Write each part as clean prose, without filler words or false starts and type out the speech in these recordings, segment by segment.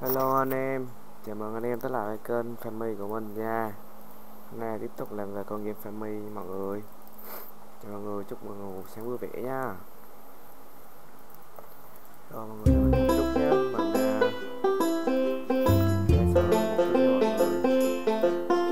Hello anh em, chào mừng anh em tới lại kênh Family của mình nha. Hôm nay tiếp tục làm về con game Family mọi người. Chào mọi người, chúc mọi người một sáng vui vẻ nha. Rồi mọi người đợi mình một chút nhé, mình sẽ sơ một chút nha mọi người.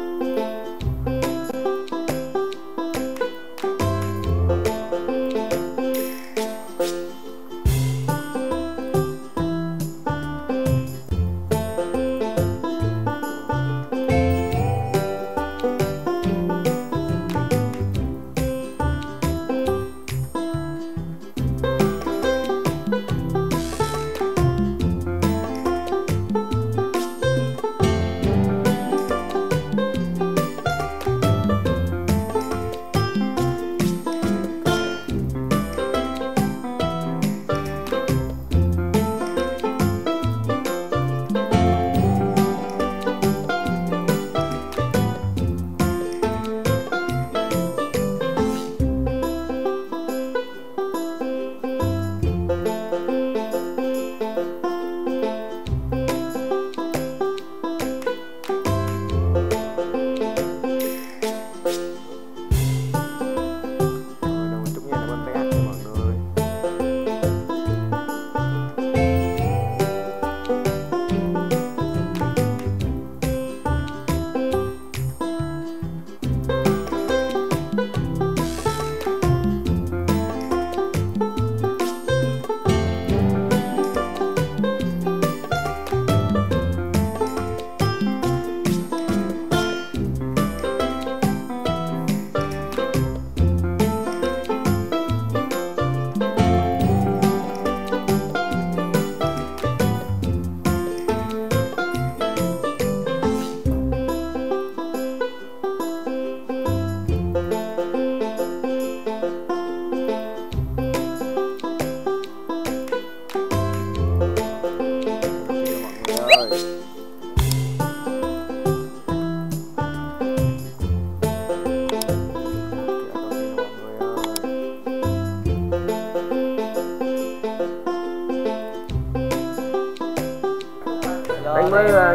Đánh mới là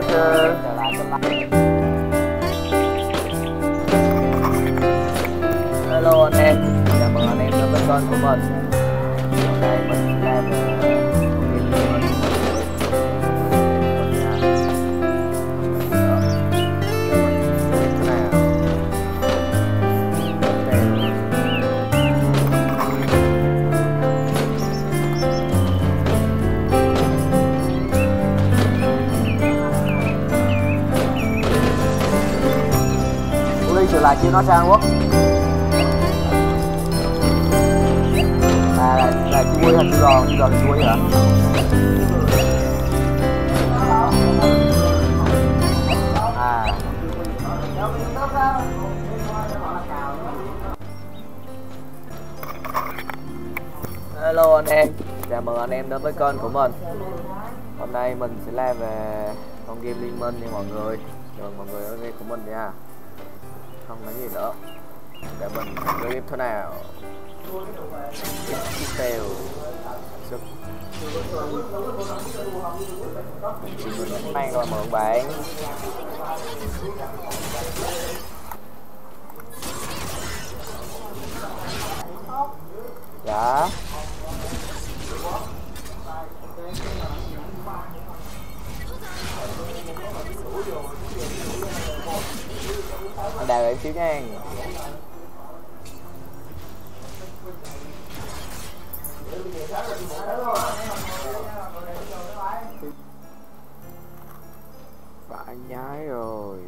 Hello anh em, chào mừng anh em đến với kênh của mình. Hôm nay mình làm trở lại chưa nói sang Quốc là chuối hay chú giòn chuối hả? Hello anh em, chào mừng anh em đến với kênh của mình. Hôm nay mình sẽ làm về con game Liên Minh nha mọi người. Chào mọi người ở game của mình nha. Không nói gì nữa, để mình clip thế nào detail mình mang rồi mượn bạn. Dạ anh đào em xíu nha. vãi nhái rồi.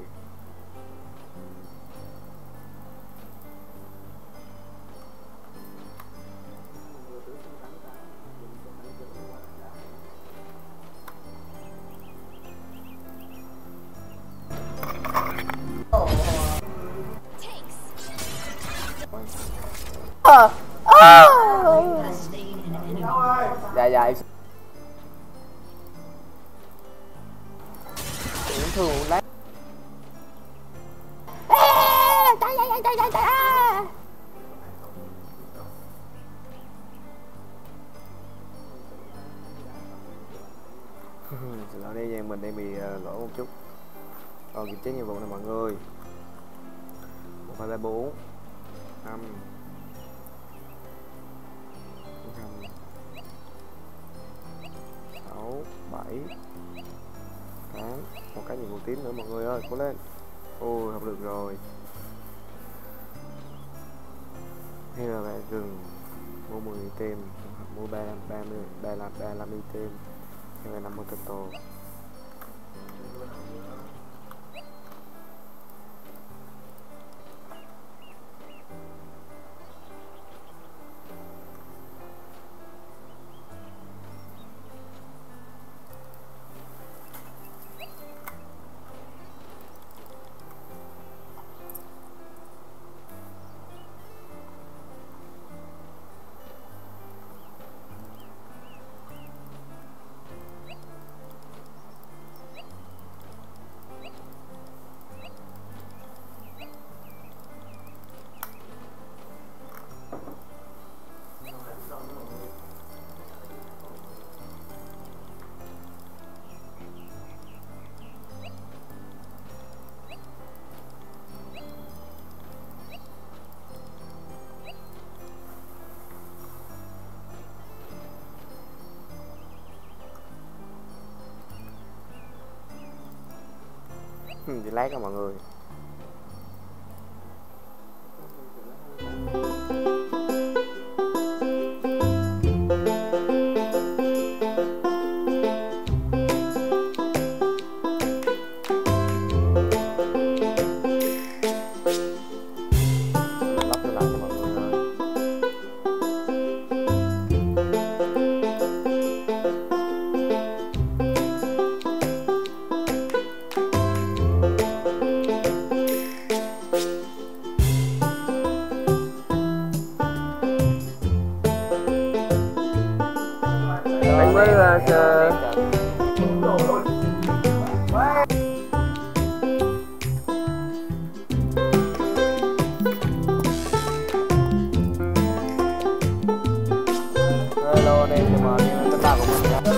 Dạ em thường lát Xin lỗi đi nha, mình đang bị lỗi một chút. Kiểm tra nhiệm vụ này mọi người. 1 2 3 4 5 6 7 8. Một cái nhiệm vụ tím nữa mọi người ơi, cố lên. Ôi, học được rồi. Hay là bạn rừng mua 10 item, mua 35 item, hay là 50 total. Thì lát đó mọi người. Lắp nó lại cho mọi người ơi. Anh mới là hello anh em, chào mừng anh em đến của mình nha.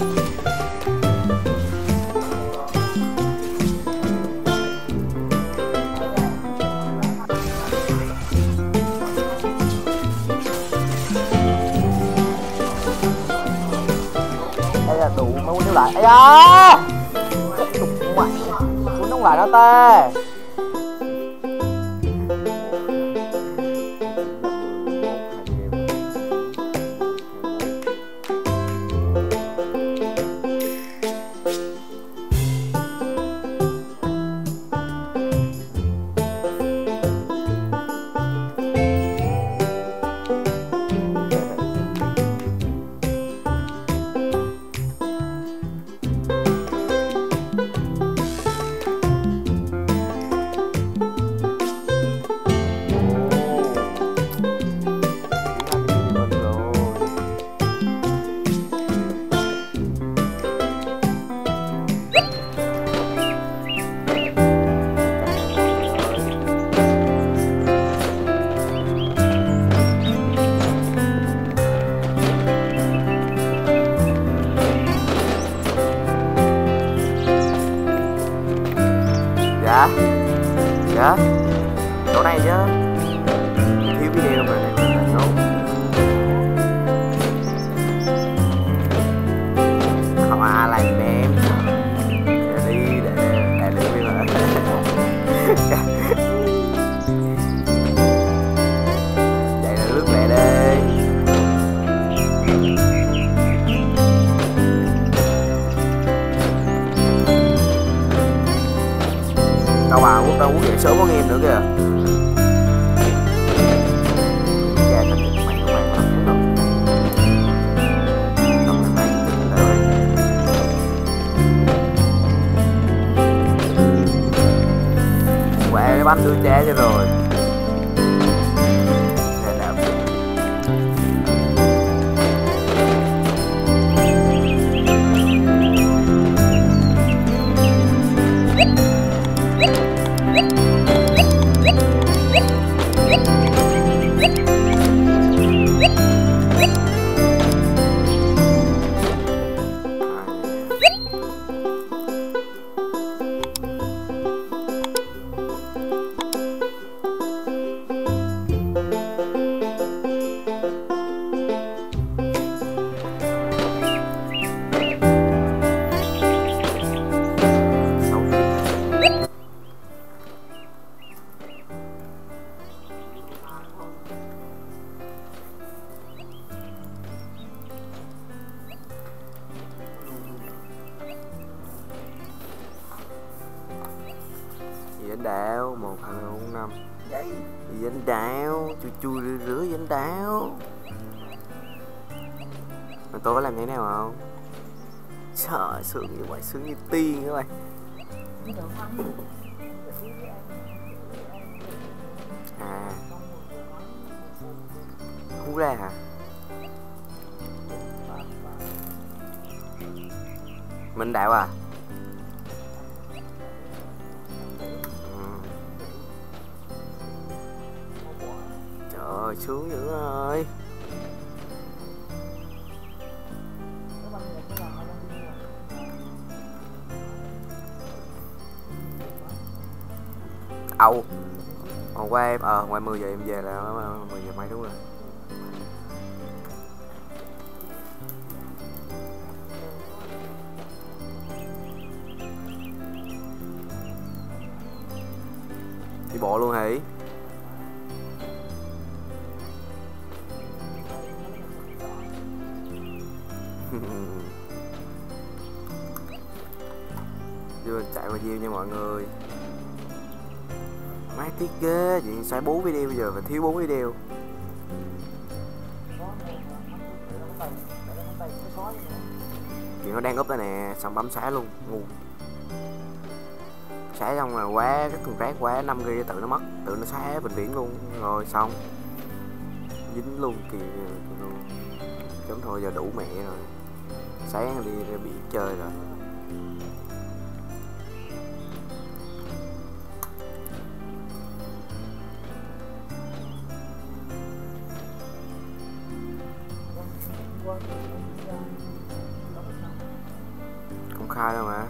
Đây là đủ mới muốn lại. Ây da, đục mày muốn nóng lại đó ta. Dạ chỗ này chứ thiếu video mà này mình đúng không làm em đi để review hả. Vậy là lướt lẹ đi. Đâu uống dậy sớm có nghiêm nữa kìa. Chà thật mày không ăn lắm đâu. Không này rồi. Quẹ cái bánh đưa cha cho rồi. đạo 1 2 3 4 5 đấy dính đạo chui chui rửa dính đạo. Mà tôi có làm như thế nào không? Trời, sướng như vậy, sướng như tiên các bạn. À, hú ra hả? Minh đạo à? Trời ơi, sướng dữ rồi. Âu hôm qua em ngoài 10 giờ em về là 10 giờ mấy đúng rồi. Đi bộ luôn hỉ? Chưa chạy bao nhiêu nha mọi người. Má tiếc ghê, chuyện xoay 4 video bây giờ và thiếu 4 video. Chuyện nó đang úp đây nè, xong bấm xóa luôn, ngu. Xóa xong rồi quá, cái thùng rác quá 5 GB tự nó mất, tự nó xóa vĩnh viễn luôn, rồi xong. Dính luôn kìa luôn. Chấm thôi giờ đủ mẹ rồi. Sáng đi ra biển chơi rồi. Công khai đâu mà.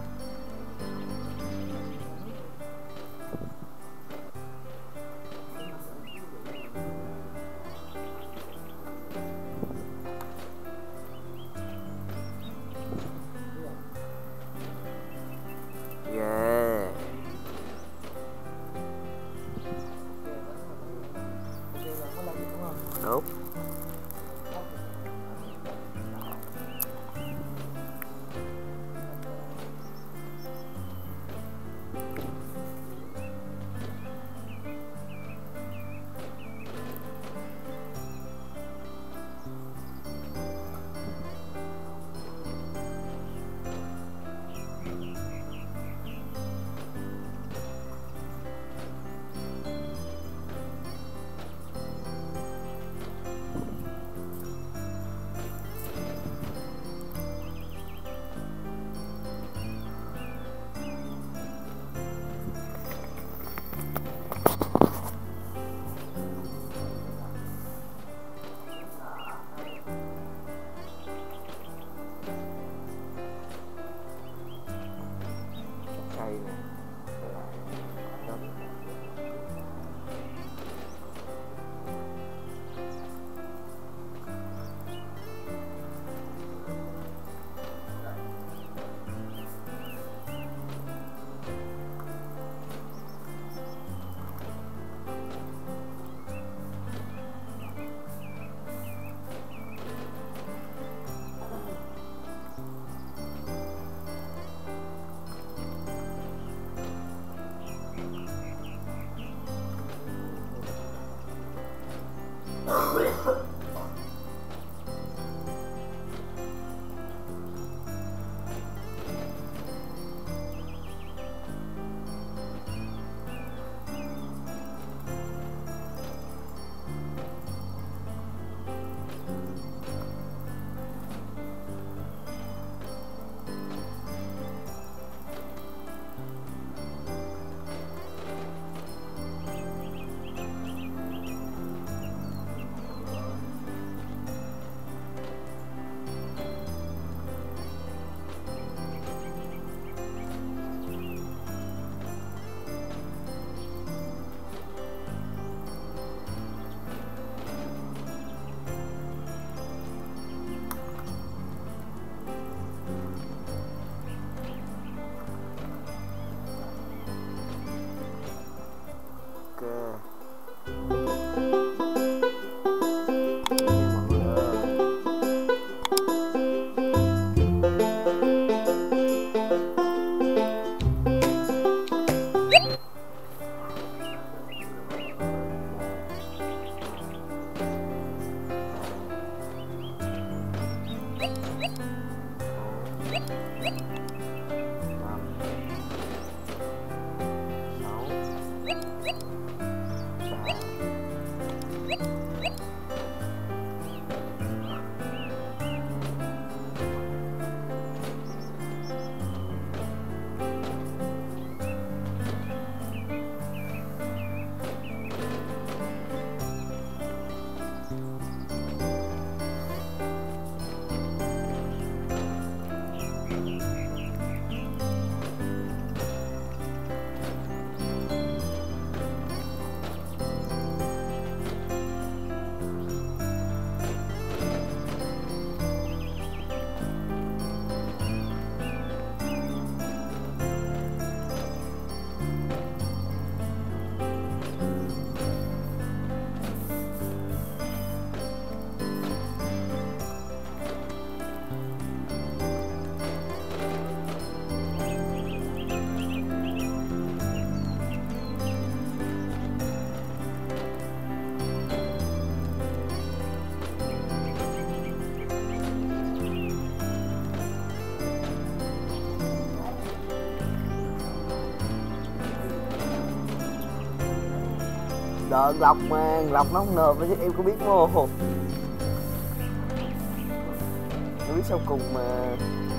Yeah. Đúng. Trời Lộc mà, Lộc nó không nộp chứ em có biết không? Nó biết sau cùng mà.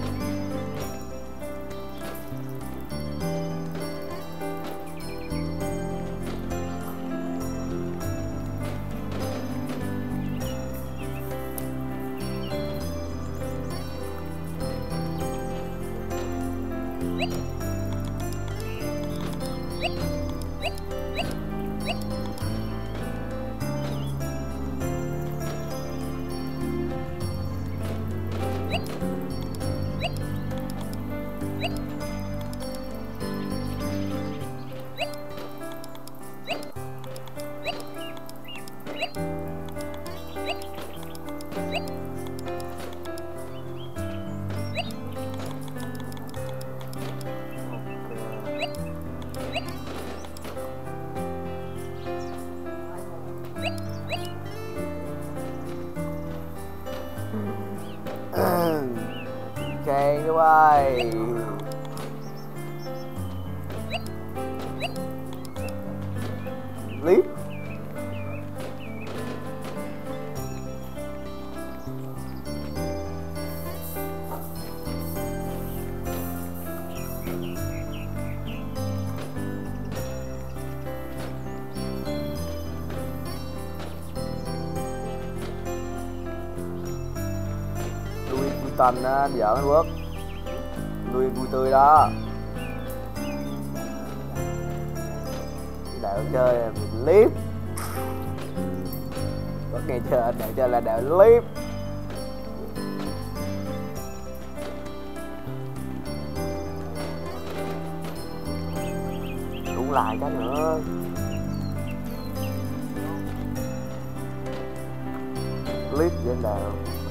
Chàng các ơi. Lý Louis Vuitton á, giỡn anh Quốc. Louis vui tươi đó. Đạo chơi là clip. Có nghe chưa, anh đạo chơi là đạo clip. Cũng lại cái nữa. Clip với anh đạo.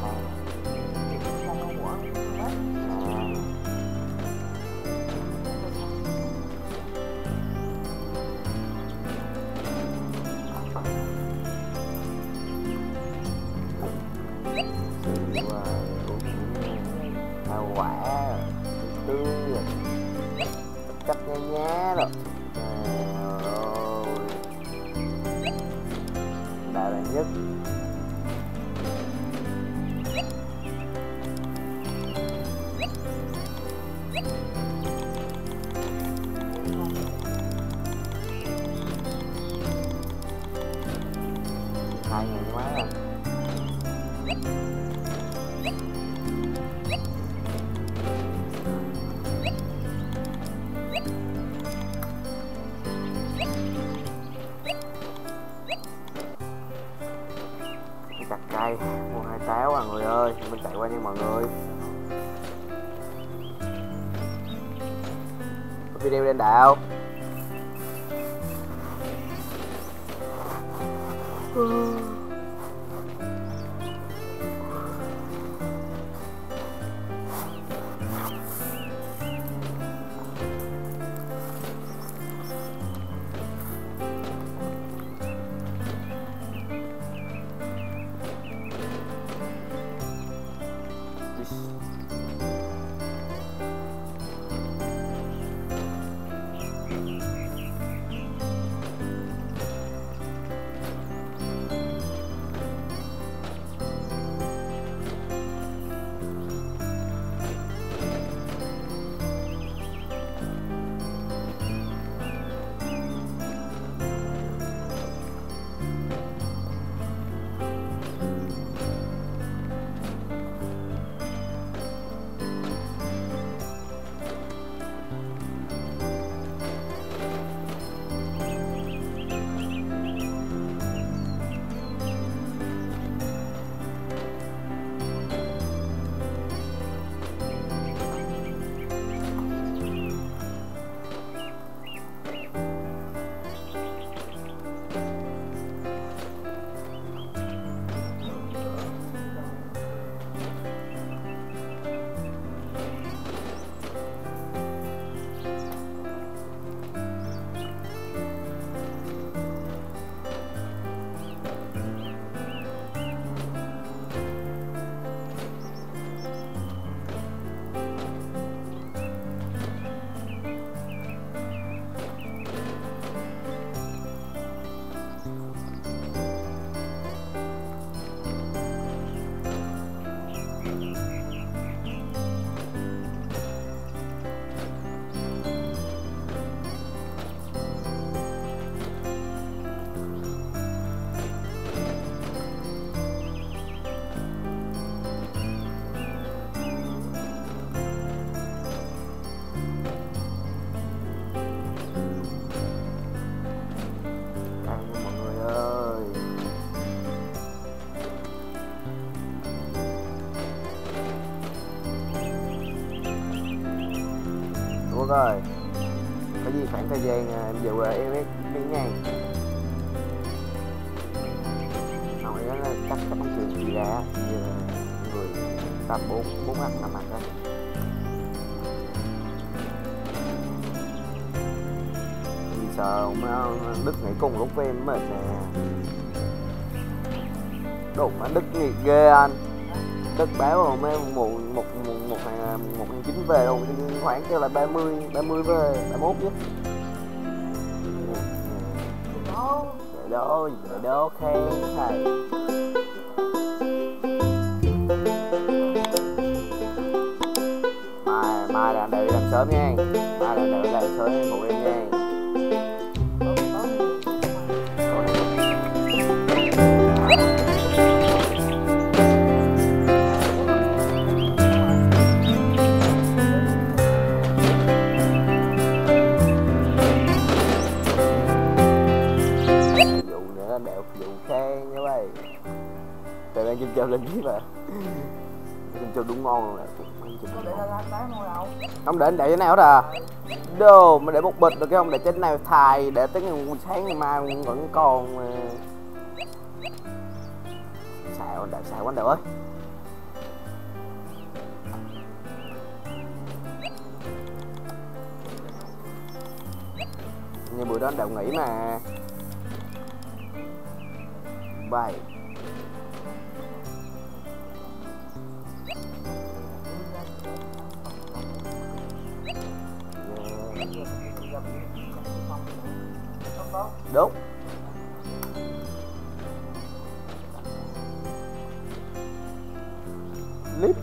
Quả tươi chắc nhá nhá rồi. Đạo là nhất. Hai ngàn quá à. Chặt cây mua 2 táo à người ơi, mình chạy qua nha mọi người. Có video lên đạo. Quốc ơi, có gì khoảng thời gian em về quê em biết nha. Hỏi đó là chắc không trường gì ra giờ người tầm 4 mặt 5 mặt đó. Vì sợ Đức nghỉ cùng lúc với em mệt nè. Đụng anh Đức nghỉ ghê anh. Đức báo mấy một hàng 9 về đâu khoảng kêu là 30 về 31 chứ. Vậy đó khen thầy. Mai là đều làm sớm nha. Mai là đều làm sớm phụ em nha. Anh chụp lên chứ mà anh chụp đúng ngon luôn nè. Không để anh để cái nào đó à đồ mà để một bịch rồi cái không để trên này thài để tới ngày sáng ngày mai vẫn còn mà. Xạo anh đều ơi. Như bữa đó anh đều nghỉ mà bye. Đúng. Clip.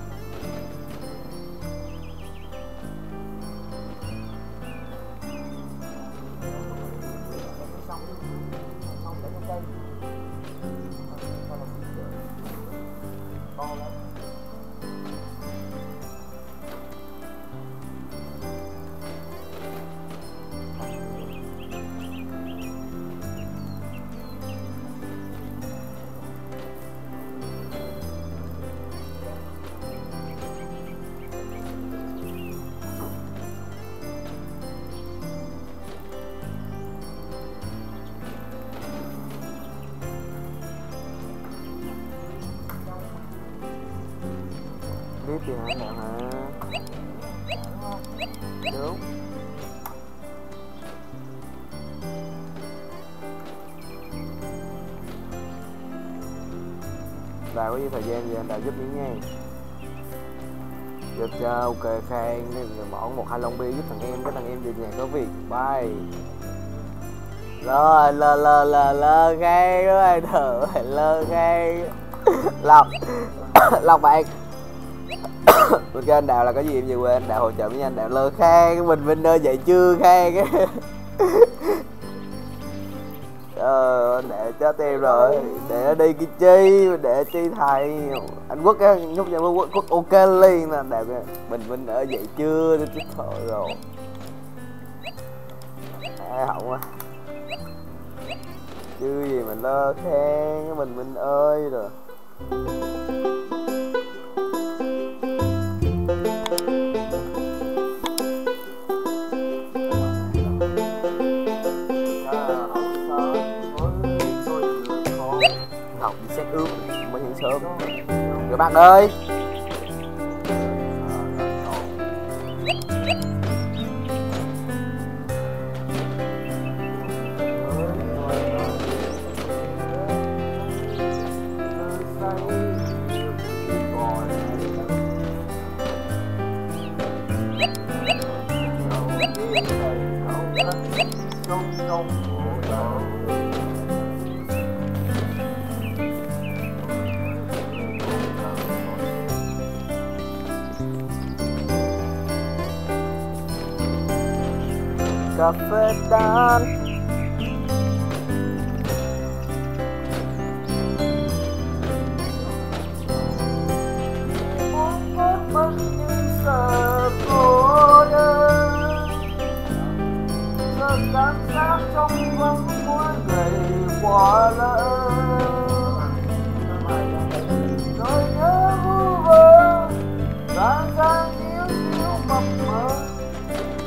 Biết gì hả bạn hả? Đúng. Đào có gì thời gian gì anh Đào giúp những nha. Giúp cho ok Khang mỏ 1-2 lon bia giúp thằng em, cái thằng em về nhà có việc. Bye. Lơ Khang ơi, thử lơ Khang. Lọc bạn. Bên kia anh Đào là có gì em về quê anh Đào hỗ trợ với anh Đào lơ Khang mình ơi dậy chưa Khang. Anh Đào chết em rồi, để nó đi cái chi, để chi thầy anh Quốc á, nhúc nhà Quốc ok liền nè. Đào mình ở dậy chưa chứ thôi rồi hỏng á chứ gì mình lơ Khang mình ơi rồi. Học đi xét ướp mới hiện sớm rồi bạn ơi. Cà phê đan sợ cô đơn, sợ cảm giác trong vắng mỗi ngày qua lỡ, nỗi nhớ vu vơ gian gian yếu mập mờ.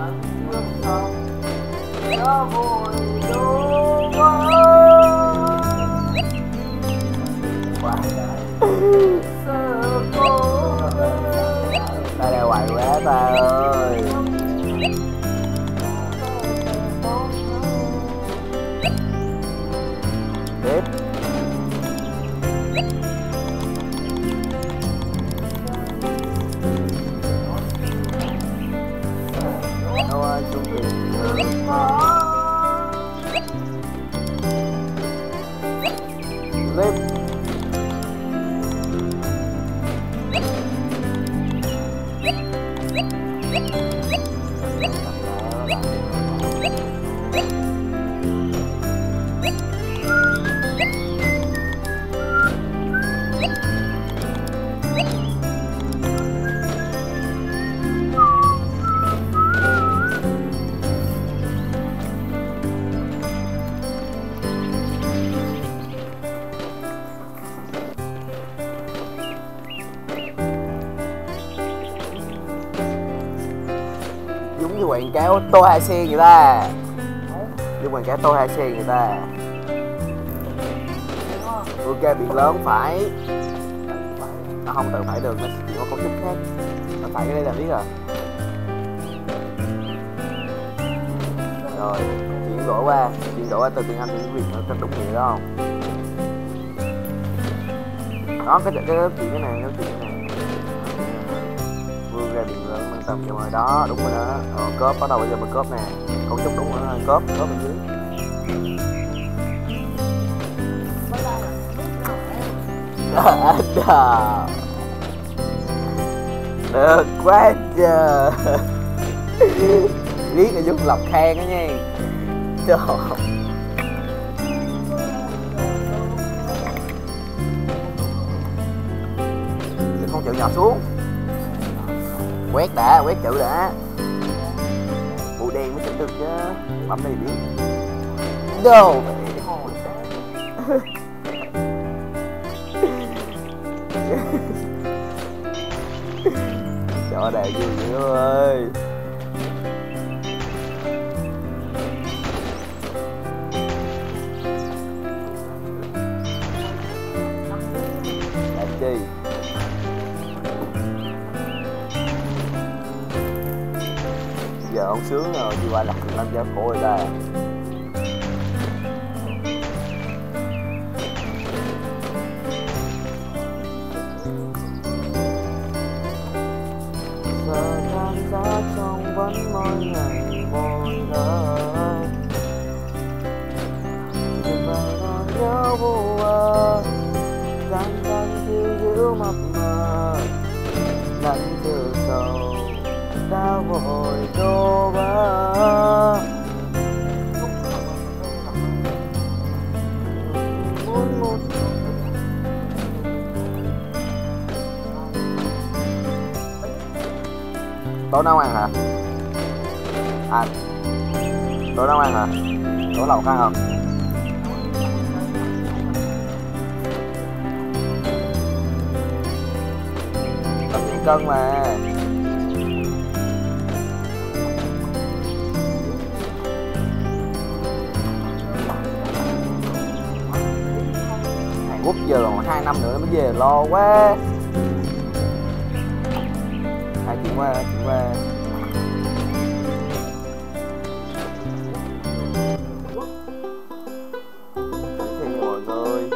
Ta đeo quậy quá ta ơi. Tiếp. Đâu ơi chuẩn bị Liếp. Giống như quảng cáo tô hai xe người ta. Giống quảng cáo tô hai xe người ta. Ok, biển lớn phải. Nó không tự phải được, nó chỉ có cấu trúc khác. Nó phải cái đây là biết rồi. Rồi, chuyển đổi qua từ tiếng Anh đến tiếng Việt nó cách đúng nghĩa đó không? Đó, cái chuyện cái này. Vươn ra biển lớn nâng tầm cho ngoài đó, đúng rồi đó. Cốp, bắt đầu bây giờ mình cốp nè. Cấu trúc đúng rồi đó, cốp bên dưới. Được quá trời. Biết là Dung lọc khen đó nha. Trời. Đừng con chịu nhỏ xuống. Quét chữ đã. Màu đen mới chỉnh được chứ. Bấm đây biết. Đâu. Cho đại vui dữ ơi. Làm chi? Giờ ông sướng rồi, đi qua đặt làm cho cổ người ta. Giờ cảm giác trong vẫn mỗi ngày mỗi lời. Đừng vào đó nhớ vô vơ, gian thiếu dữ mập mờ, nắng từ sầu đã vội đổ vỡ. Tối nấu ăn hả? À, tối nấu ăn hả? Tối lẩu ăn không? Tao chỉ cân mà. Hàn Quốc giờ còn 2 năm nữa mới về, lo quá. Chuyển qua thì mọi người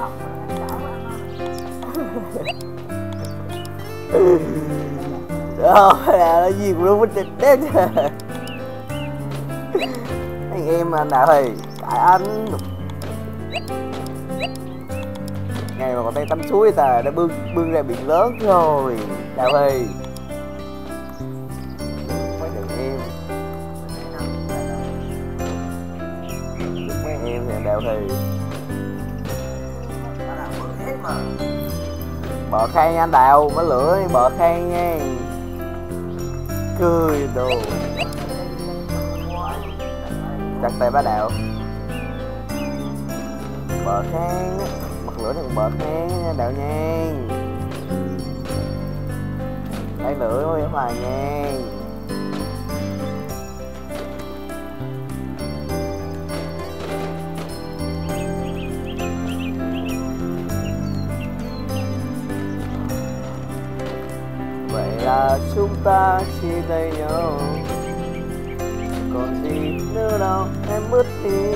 Đó là gì cũng luôn chết đấy. Anh em anh Đạo ơi, cãi anh. Ngày mà còn đang tắm suối ta đã bưng ra biển lớn rồi. Đạo ơi. Mấy đứa em. Mấy em thì Đạo ơi. Bờ khay nha anh Đào, mới lửa bờ khay nha. Cười đồ. Chặt tay bá Đạo. Bờ khay, bật lửa thằng bờ khay nha Đạo nha. Thấy lửa ơi hoài nha. Vậy là chúng ta chia tay nhau, còn gì nữa đâu em mất đi.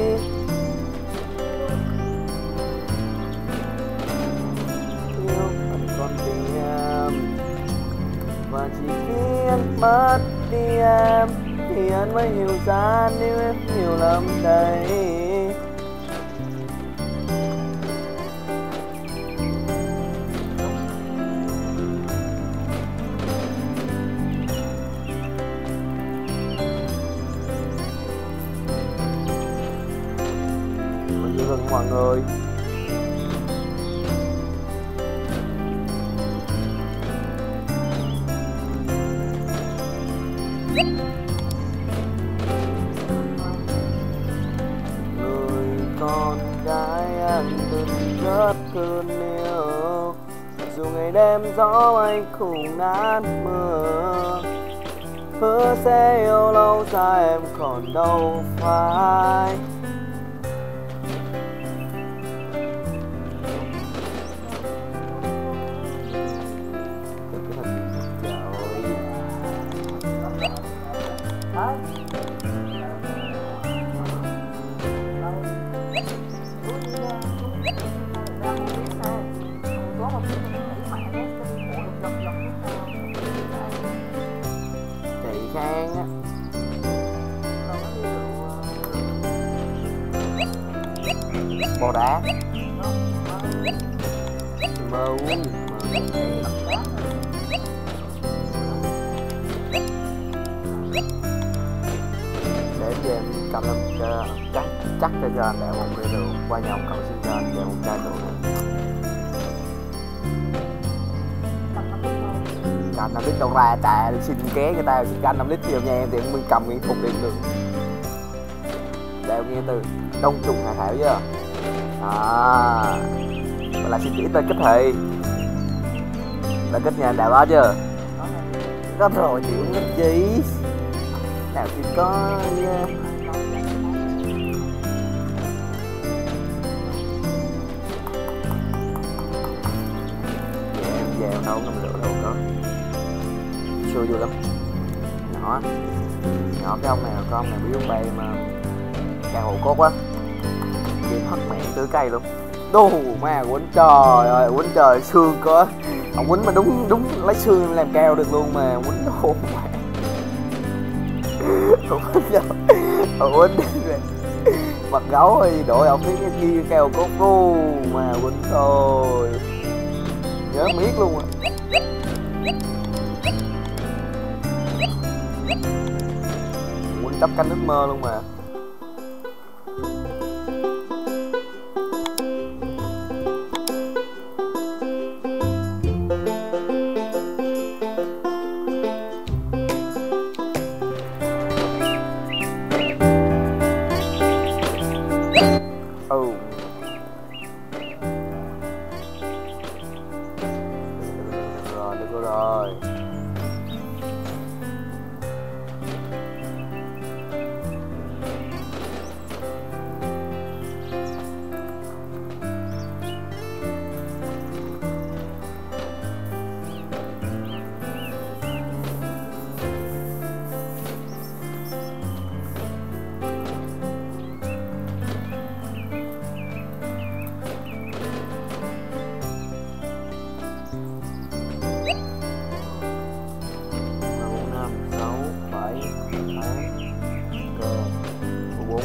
Yêu anh còn tình em, và chỉ khi anh mất đi em thì anh mới hiểu ra nếu em hiểu lầm đây. Mọi người người con gái anh từng rất thương yêu, dù ngày đêm gió anh khủng nát mưa, hứa sẽ yêu lâu dài em còn đâu phải. Khang á, bò đá mơ uống để cho em cầm lên cho chắc cho anh để một ly rượu qua nhà ông cậu xin cho anh để một chai rượu này. Canh 5 lít đâu ra trà xin ké người ta xin canh 5 lít nhiều nha em thì mình cầm miệng thục điện được. Đeo nghe từ đông trùng hạ thảo chứ. Là xin chỉ tên kết thị là kết nhà Đạo đó chứ. Có rồi chịu cái gì Đạo thì có nha. Về em đâu ngâm rượu đâu có xưa vui lắm. Nhỏ cái ông này là con này bị uống bay mà càng hộ cốt quá game hất mẹ tứ cây luôn. Đù ma quýnh trời ơi, quýnh trời xương có ông quýnh mà đúng lấy xương làm cao được luôn mà quýnh đồ mà ông quýnh mặt gấu ơi đội ông thấy cái kia cao cốt đù mà quýnh thôi nhớ miết luôn à. Quýnh đắp cánh nước mơ luôn mà. Được rồi.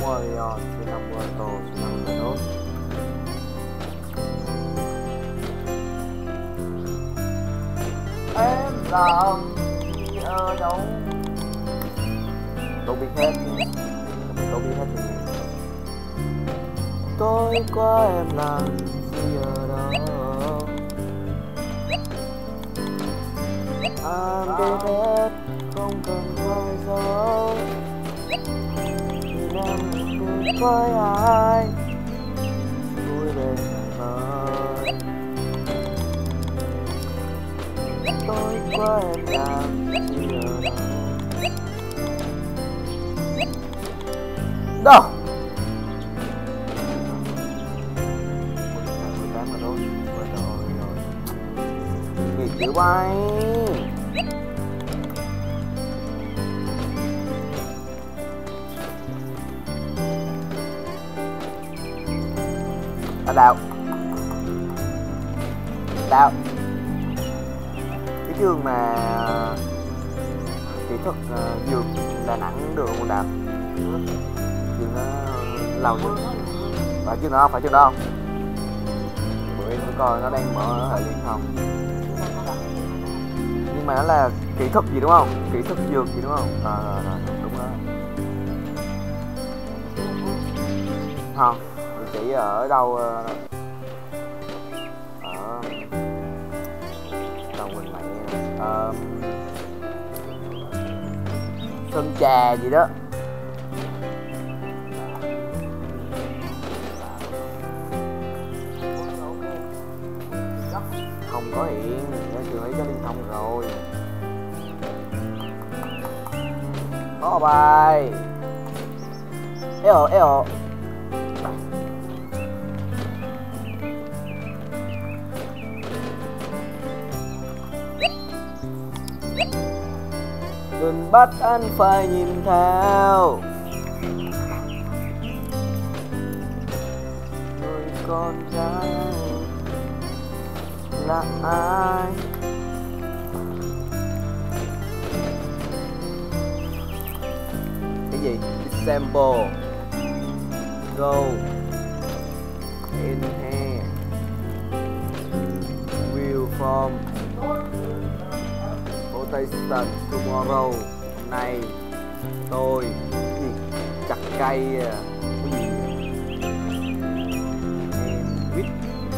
Warrior, siêu năm Puerto, siêu năm Venus. Em làm gì ở đâu? Tôi biết hết. Tôi biết hết. Tối qua em làm gì ở đâu? Anh biết hết, không cần phải giấu. Vì em vui với ai, vui bên ngày mai. Tối qua em làm gì ở đâu? Đâu? 18 mà thôi. Rồi. Gì chữ bay? Ở đâu? Đâu? Cái trường mà kỹ thuật dược Đà Nẵng được không Đào? Trường nó lâu chứ? Phải trường đó không? Phải trường đó không? Bữa em coi nó đang mở ở Hải Liên không? Nhưng mà nó là kỹ thuật gì đúng không? Kỹ thuật dược gì đúng không? Đúng đó. Không, chỉ ở đâu ở đâu mình mày Sơn Trà gì đó. Không có hiện, trường ấy có liên thông rồi. Có bài. Eo. Đừng bắt anh phải nhìn theo người con gái là ai. Cái gì? Disassemble, go in here, will form rotation tomorrow. Hôm nay tôi gì? Chặt cây cái gì? And with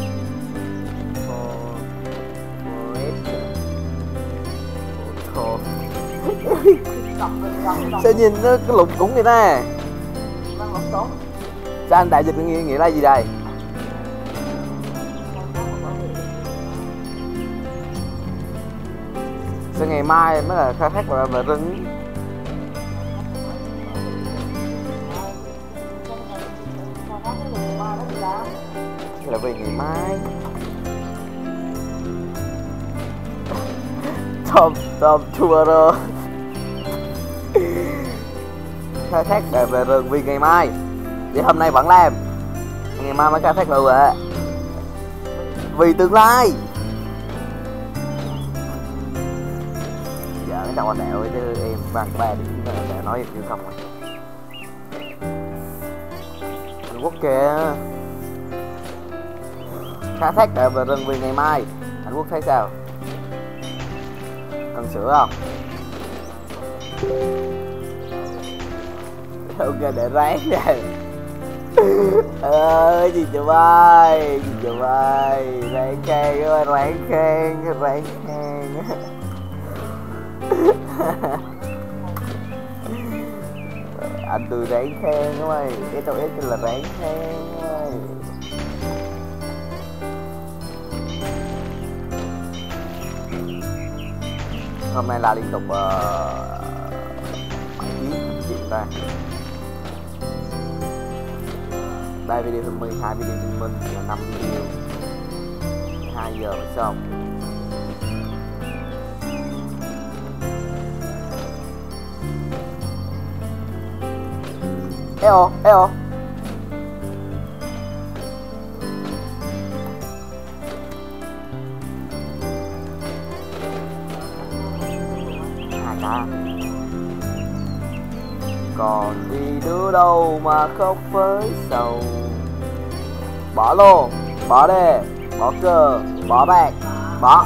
for sao nhìn nó cái lục cũng người ta. Sao anh đại dịch nghĩa là gì đây? Sao ngày mai mới là khai thác và rừng? Là vì ngày mai. Tom tomorrow. Khai thác về rừng vì ngày mai. Vậy hôm nay vẫn làm, ngày mai mới khai thác luôn ạ. Vì tương lai. Giờ cái đầu đẹo chứ em bằng ba điểm để nói được không rồi. Trung Quốc kìa. Khai thác về rừng vì ngày mai. Anh Quốc thấy sao? Cần sửa không? Ok để ráng rồi. Gì chụp ơi, ráng khen các bạn, ráng khen. Anh tôi ráng khen các bạn, cái tao ít là ráng khen các bạn. Hôm nay là liên tục 7 chuyện ta. 3 video thông minh, 2 video thông minh là 5 video, 2 giờ mới xong. Eo 2 cả còn gì nữa đâu mà khóc với sầu. Bỏ luôn, bỏ đi, bỏ cờ, bỏ bạc, bỏ.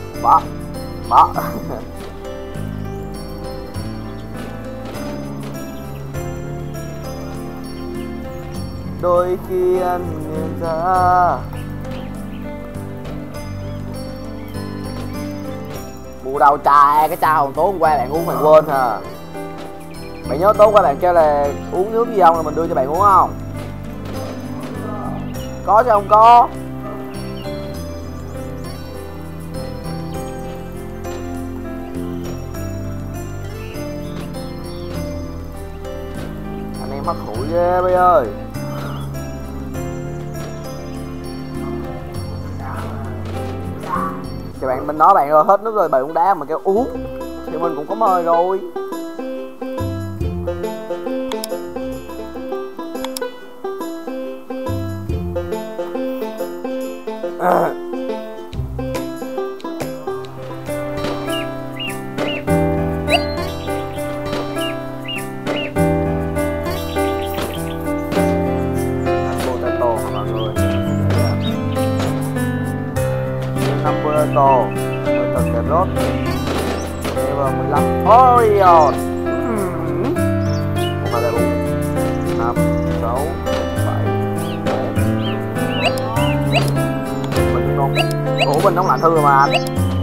Đôi khi anh nhận ra bù đầu trà cái chai hồng tối hôm qua bạn uống mày quên hả? Bạn nhớ tối qua bạn kêu là uống nước gì không là mình đưa cho bạn uống không? Có chứ không có? Anh em hất hụi ghê bây ơi. Thì bạn bên đó bạn rồi hết nước rồi bạn uống đá mà kêu uống thì mình cũng có mời rồi. Potato mọi người. 5 potato, 10 tờ cà rốt, lever 15 Oreo. Một là 4, 5, 6, 7, 8. Mình ngon. Ủa mình nóng lạnh hư rồi mà anh.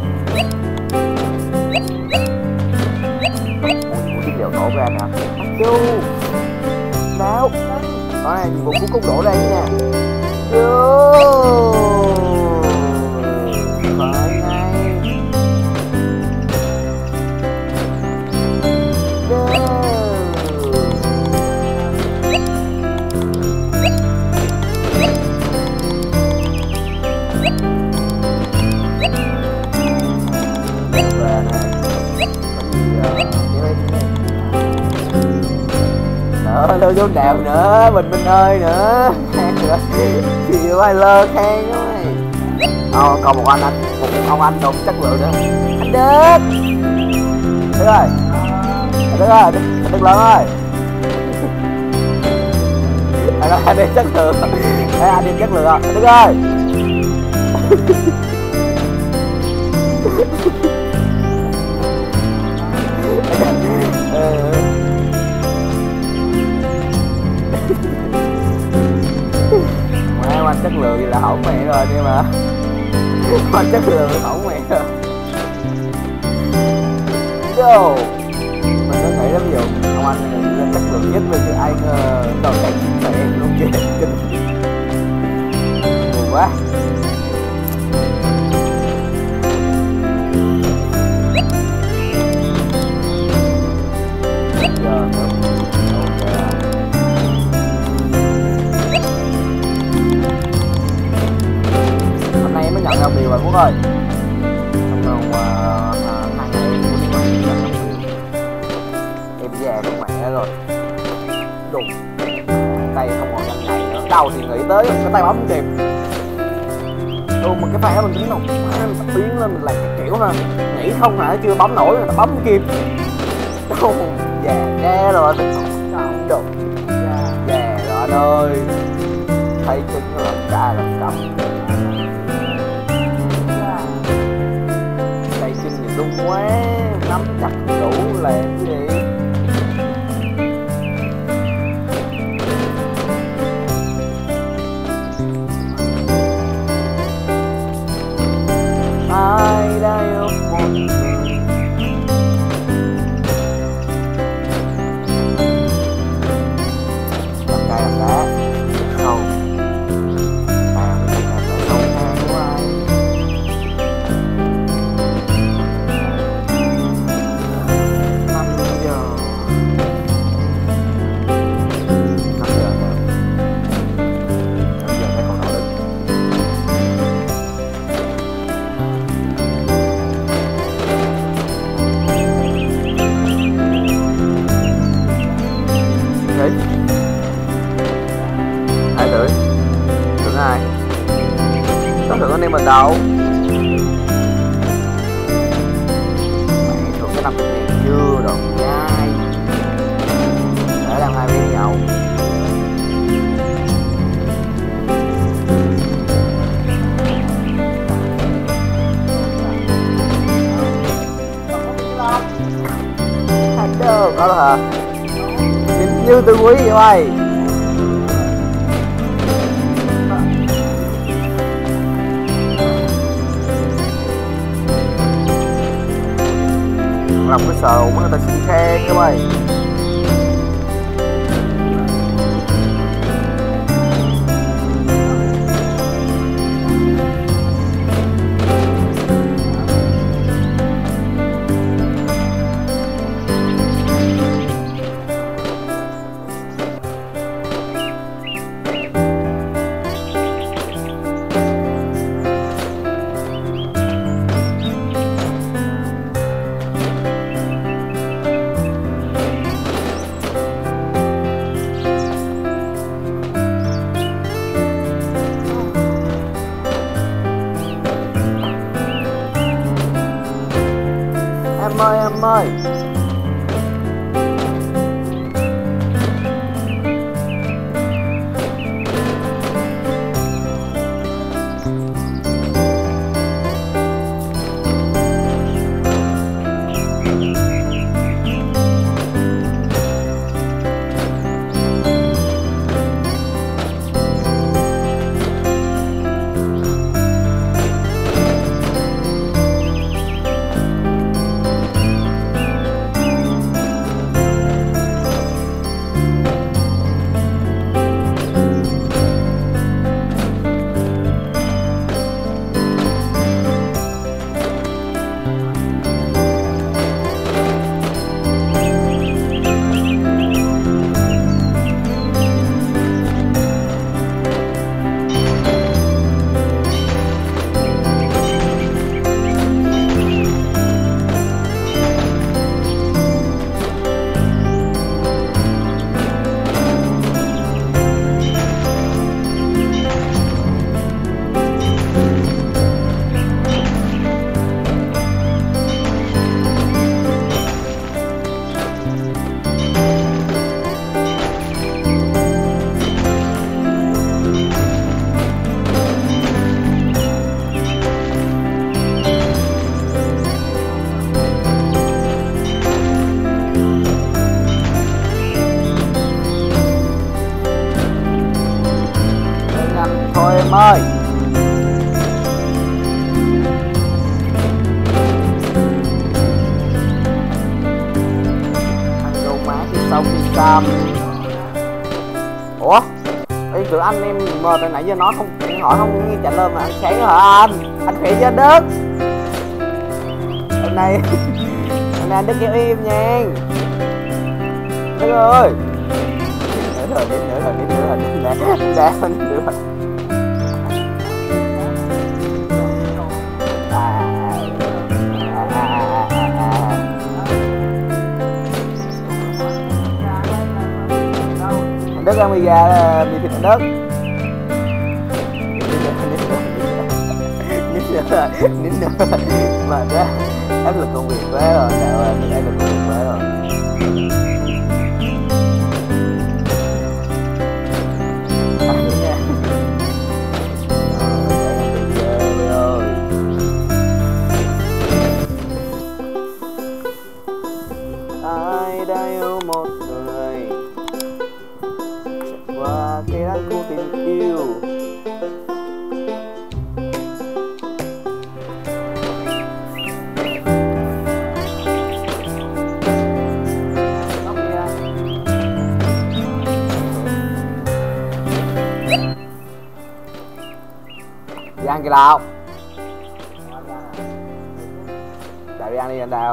Ủa cái điều đổ ra nè. Chú. Nào. Đó này một cú cúc đổ ra như nè. Chú. Đâu vô đèo nữa, Bình ơi nữa. Chịu ai lơ khen rồi. Còn một ông anh đụng chất lượng nữa. Anh Đức ơi. Anh Đức lớn ơi. Anh đi chất lượng. Anh đi chất lượng à? Anh Đức ơi. Anh chất lượng thì là hỏng mẹ rồi nhưng mà anh chất lượng hỏng mẹ rồi. Go. Mình có nghĩ lắm ví dụ ông anh là chất lượng nhất với ai ngờ đầu cảnh mẹ luôn kìa. Buồn quá. Mới nhận đồng điều rồi Quốc ơi. Còn 2 ngày em cũng nhận đồng điều. Em già con mẹ rồi. Đùng. Tay không còn nhanh nhạy nữa. Đầu thì nghĩ tới cái tay bấm kịp. Mà cái pha đó mình tính không. Mình biến lên mình làm cái kiểu ha. Nghĩ không hả chưa bấm nổi mà bấm kịp. Già nghe rồi. Đùng. Già rồi anh ơi. Thấy chân nó làm ca làm cầm. Đúng quá, nắm chắc đủ làm cái gì. Ai đã yêu một người làm cay làm đá không ai tưởng ai có tưởng anh em mình đâu mày thưởng cái 50.000 chưa rồi nhai Tư Quý vậy mày. Làm cái sợ mà người ta xin khen các mày. Em ơi. Em ơi. Anh đâu má thì sau khi xăm. Ủa? Ý tụi anh em mờ từ nãy giờ nói không hỏi không nghe trả lời mà ăn sáng hả anh? Anh khỏe chưa Đức? Hôm nay anh Đức kêu im nha. Đức ơi. Nữa rồi. Đã được. Đức ăn mì gà, mì thịt Đức. Nín nữa. Mà đó áp lực công việc quá rồi, đạo ơi, mình áp lực công việc quá rồi. Ai đã yêu một người qua cái đắng của tình yêu. Đi ăn kìa Đào. Đào đi ăn đi anh Đào.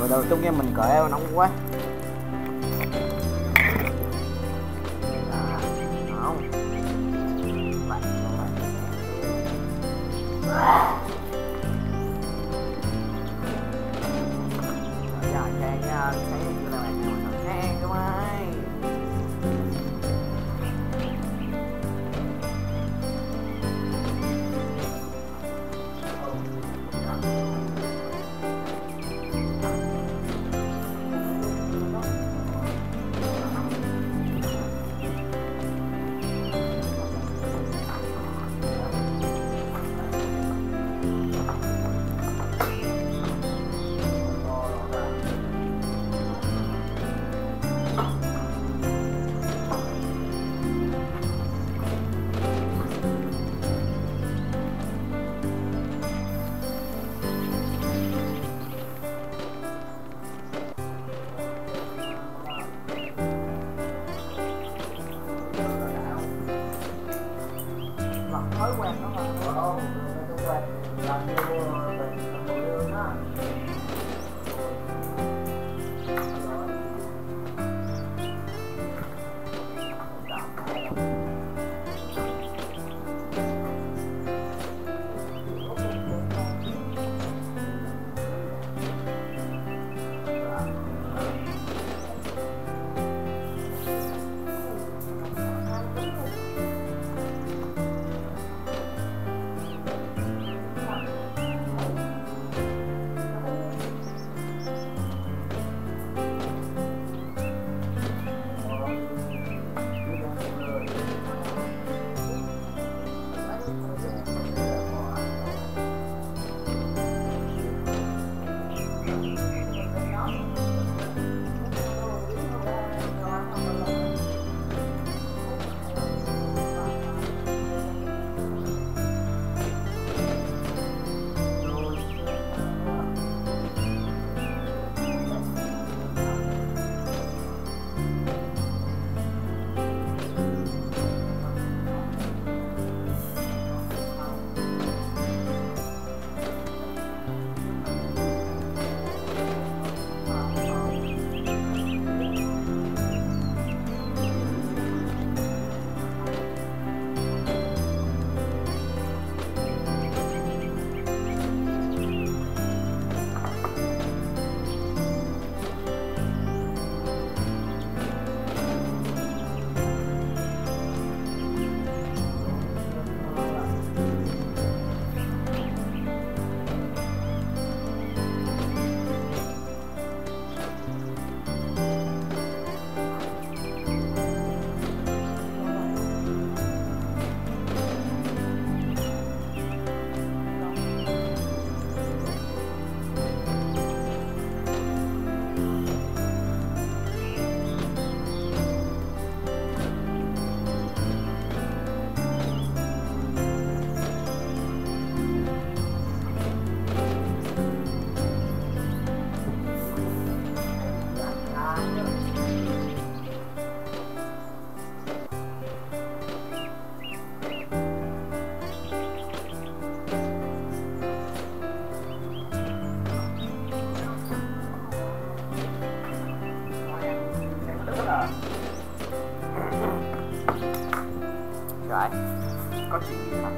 Rồi đầu trong game mình cởi eo nóng quá. Không. Thói quen nó mà làm điều đó. Rồi, có chuyện gì hả?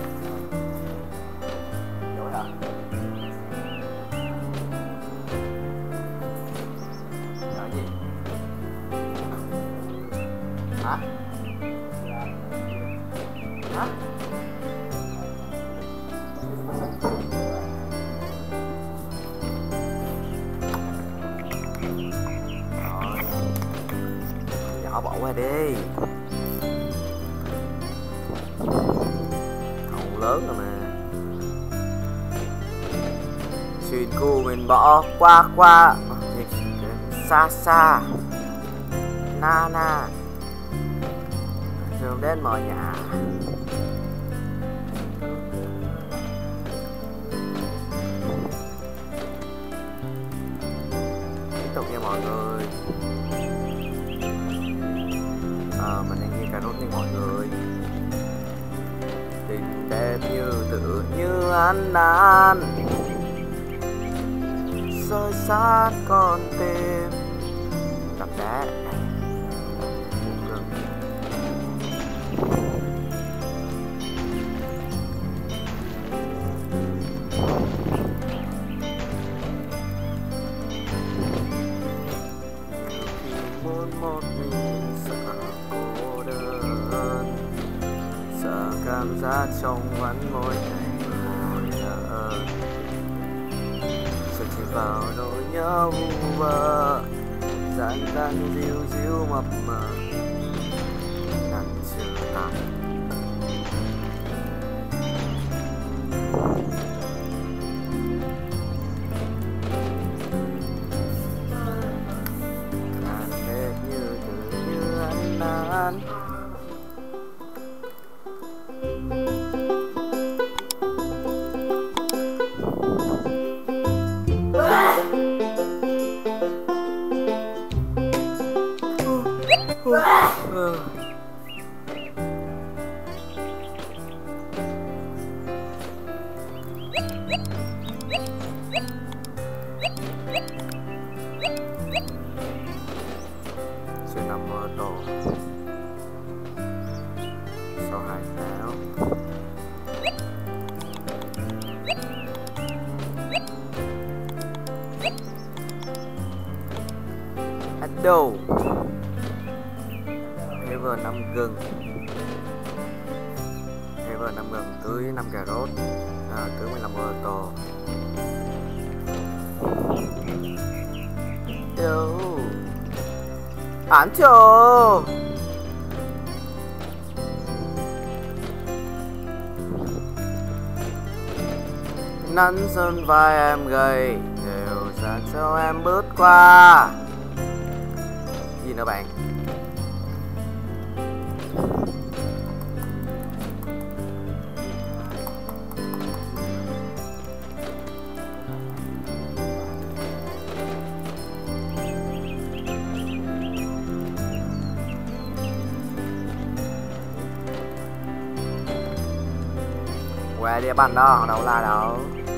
Dối hả? Nói gì? Hả? Hả? Rồi, nhỏ bỏ qua đi. Lớn rồi mà. Chuyện của mình bỏ qua xa xa na na rồi đến mọi nhà. Tiếp tục nha mọi người. Mình đang nghe cà rốt nha mọi người. Tình đẹp như tựa như ăn năn soi sát con tim. Đập đá. Muốn một mình sợ cô đơn, sợ cảm giác trong vắng mỗi ngày mỗi lần, sợ chỉ vào nỗi nhớ vu vơ, gian gian díu díu mập mờ đang chưa tàn. Sẽ nằm ở tổ sau 2 tháng. Ado Ever 5 gừng, Ever 5 gừng tưới 5 cà rốt, tưới 15 tô. Đâu Án chờ nắn sơn vai em gầy đều dàn cho em bước qua. Gì nữa bạn? Qua đi bắn đó, đâu là đâu.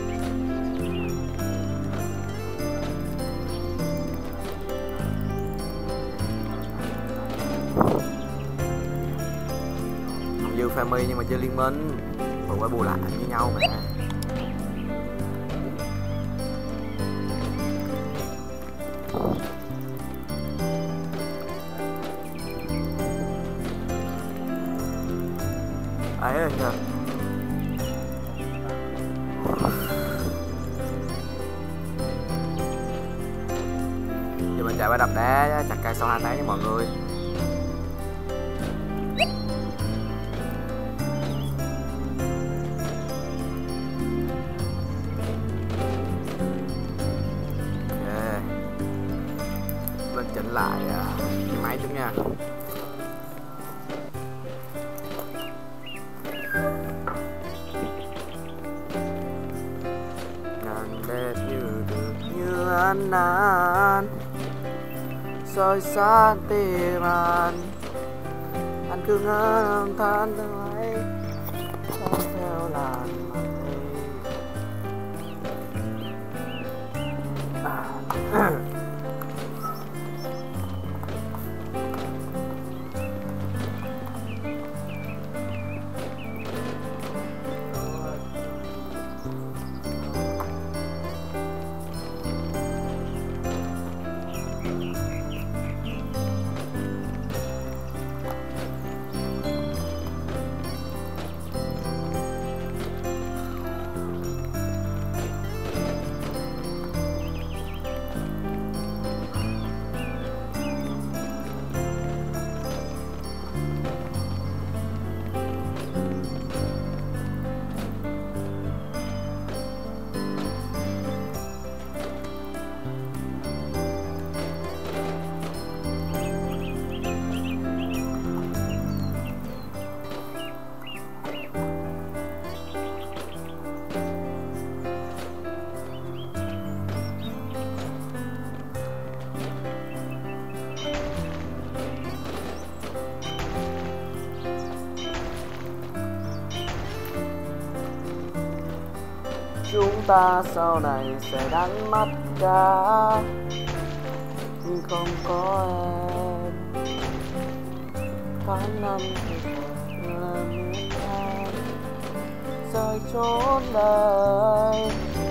Không như family nhưng mà chơi liên minh, bù qua bù lại với nhau mà. Ấy kìa. Giờ mình chạy qua đập đá chặt cây sau 2 tháng với mọi người. Ok, lên chỉnh lại cái máy chút nha. Đẹp như được như anh soi sát tim anh cứ ngỡ âm than tương lấy theo làn mây. ta sau này sẽ đánh mất cả, nhưng không có em. Tháng năm thì là miền Nam rời chốn đời.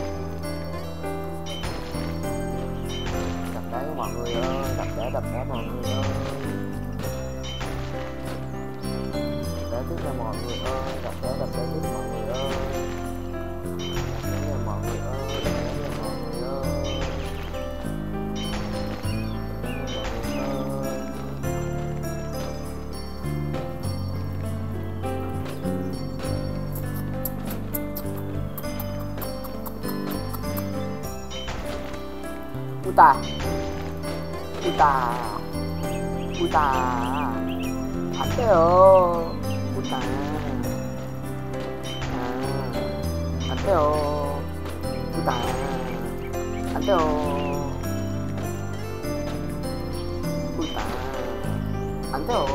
Đập đá mọi người ơi, đập đá mọi người ơi, đá tiếp nha mọi người ơi, đập đá tiếp mọi người ơi, đập đá nha mọi người ơi, đập đá nha mọi người ơi. Puta, 안 돼요. puta, 안 돼요. puta, 안 돼요. puta, 안 돼요.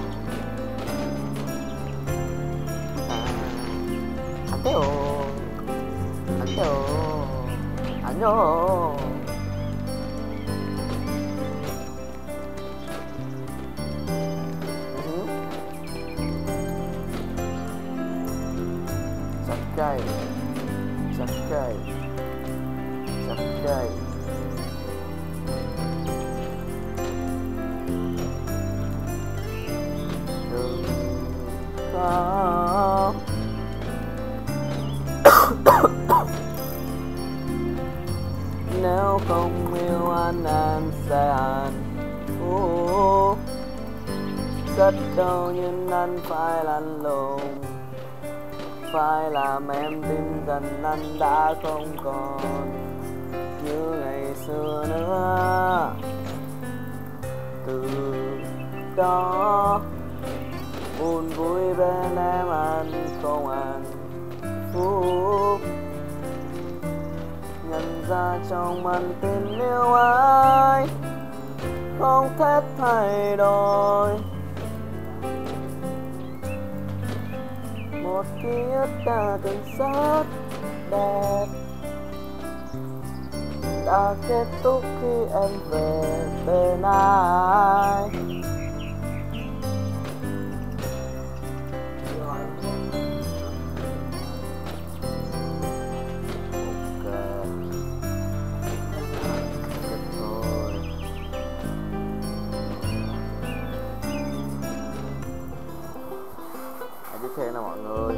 puta, 안 돼요. 안 돼요. 안녕. Cây chặt cây đừng có nếu không yêu anh sẽ hạnh phúc rất đâu, nhưng anh phải lăn lộn, phải làm em tin rằng anh đã không còn như ngày xưa nữa. Từ đó buồn vui bên em anh không hạnh phúc, nhận ra trong anh tình yêu ai không thể thay đổi. Một ký ức đã từng rất đẹp đã kết thúc khi em về bên ai. Tiếp theo nè mọi người,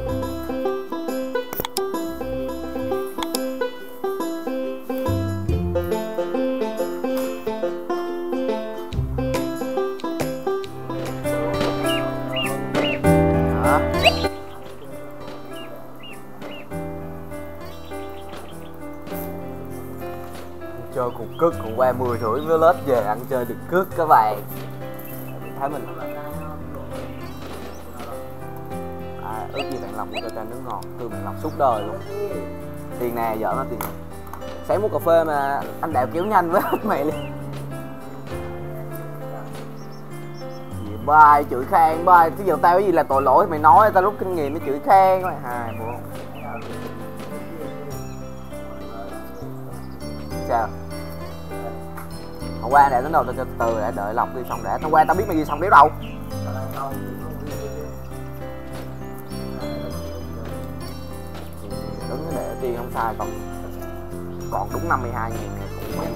chơi cục cức cũng qua 10 rưỡi với lết về ăn chơi được cước các bạn. Thấy mình ước gì bạn Lộc mua cho chai nước ngọt, từ bạn Lộc suốt đời luôn. Tiền nè, giỡn á tiền nè. Sáng mua cà phê mà anh Đạo kéo nhanh với hết mày liền. Gì bài chửi Khang, bài chứ giờ tao cái gì là tội lỗi mày nói, tao rút kinh nghiệm mới chửi Khang mày. 2, 4. Sao? Hôm qua để đến đâu tao cho từ để đợi Lộc đi xong để. Hôm qua tao biết mày gì xong đéo đâu. Đứng để tiền không sai, còn đúng 52.000 này cũng mấy.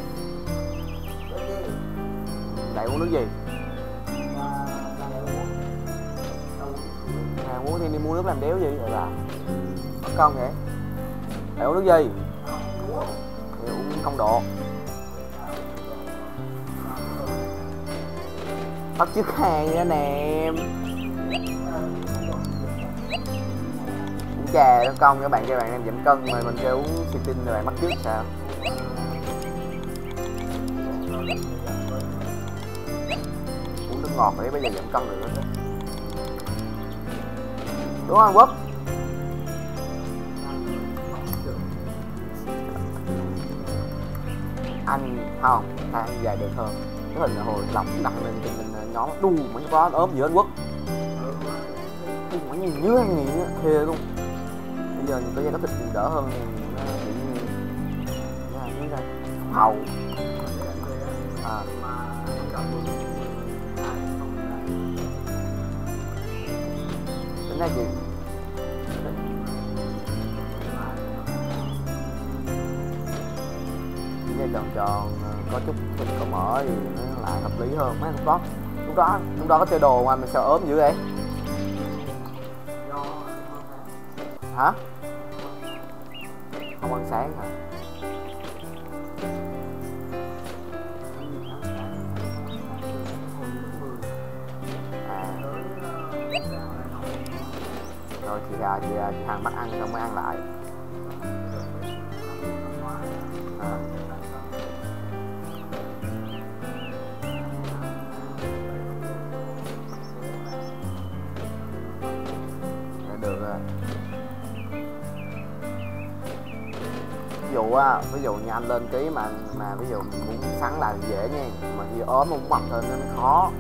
Đại uống nước gì? Muốn thì đi mua nước làm đéo gì vậy bà? Mất công vậy? Đại uống nước gì? Thì uống không độ. Bắt chước hàng nha nè em. Trà nó công các bạn em giảm cân mà mình kêu uống xì tin rồi bạn bắt chước sao? Uống nước ngọt để bây giờ giảm cân được đó. Đúng không Quốc? Anh không, ta ăn dài được hơn. Cái hình là hồi Lộc đặt lên trên mình nhóm đu mấy có ốm gì hết Quốc. Mấy nhìn như ăn nghỉ thề luôn. Bây giờ nhìn có da có thịt đỡ hơn hầu. À. Tính ra chị cái tròn tròn có chút thịt có mỡ thì nó lại hợp lý hơn. Mấy lúc đó có chơi đồ mà mình sao ốm dữ vậy? Hả? Không ăn sáng hả? Rồi chị Hằng bắt ăn xong mới ăn lại. Được rồi. Ví dụ như anh lên ký mà ví dụ muốn sắn lại thì dễ nha, mà khi ốm muốn mập lên nó khó.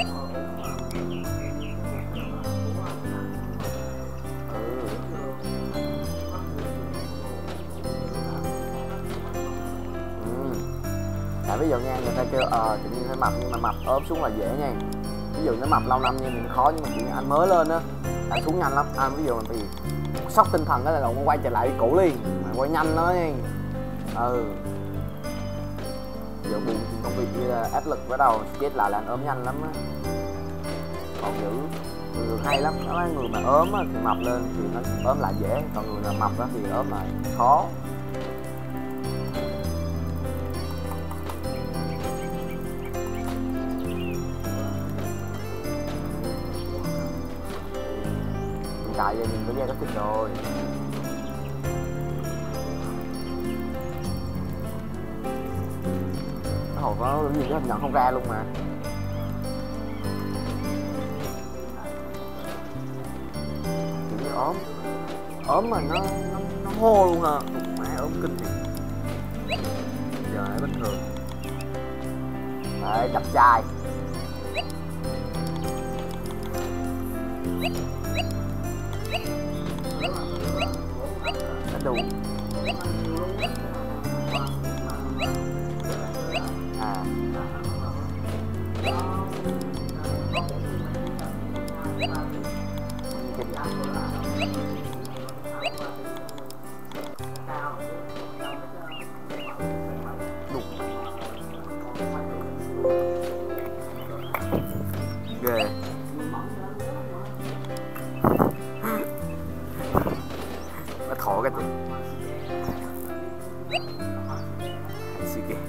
Tại ví dụ nha, người ta kêu tự nhiên phải mập, nhưng mà mập ốm xuống là dễ nha. Ví dụ nó mập lâu năm nha thì khó, nhưng mà chỉ anh mới lên á anh xuống nhanh lắm. Anh ví dụ mình bị sốc tinh thần cái là nó quay trở lại cũ liền, mà quay nhanh đó nha. Giờ buồn công việc áp lực bắt đầu stress lại là anh ốm nhanh lắm á. Còn giữ người hay lắm, có người mà ốm á thì mập lên thì nó ốm lại dễ, còn người nào mập á thì ốm lại khó. Tại giờ nhìn cái da có thịt rồi. Nó hồi có cái gì đó nhận không ra luôn mà. Kiểu như ốm mà nó hô luôn hả? Mẹ ốm kinh thiệt. Giờ nó bình thường. Đấy, chập chai. Đủ. Ghê. Nó thọ cái suy ghê.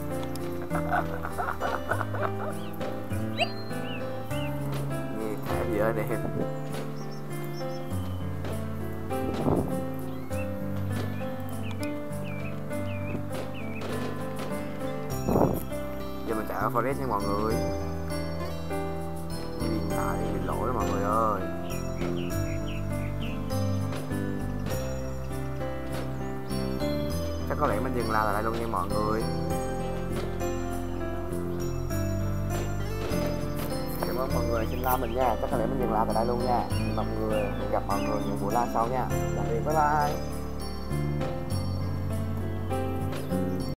Nghe thả gì ở đây em. Giờ mình chạy ở forest nha mọi người. Điện thoại bị lỗi đó mọi người ơi. Chắc có lẽ mình dừng lại tại đây luôn nha mọi người. Cảm ơn mọi người xin like mình nha. Chắc có lẽ mình dừng lại tại đây luôn nha. Mọi người, hẹn gặp mọi người những buổi live sau nha. Tạm biệt, bye bye.